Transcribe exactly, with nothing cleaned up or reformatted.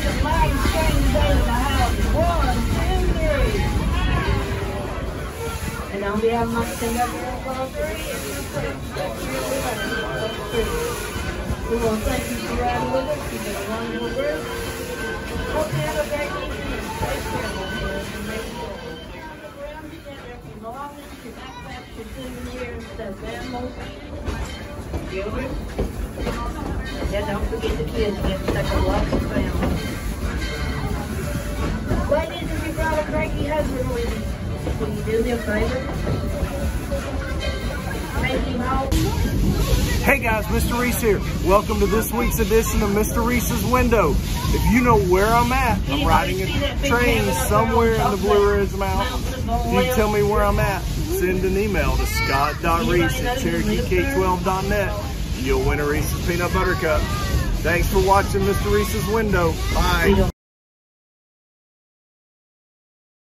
And on behalf of my stand up here for three, we want to thank you for riding with us. You've been a wonderful group. Hope you have a great evening. Take care of yourselves and make sure you turn around together if you belong to your backpacks, your souvenirs, stuffed animals. Children. Yeah, don't forget the kids. Get stuck a lot of family. Ladies, if you brought a cranky husband with you, will you do me a favor? Take him home. Hey guys, Mister Reece here. Welcome to this week's edition of Mister Reece's Window. If you know where I'm at, I'm riding a train somewhere in the Blue Ridge Mountains. If you tell me where I'm at, send an email to scott dot reece at cherokee k twelve dot net. You'll win a Reese's Peanut Butter Cup. Thanks for watching Mister Reece's Window. Bye.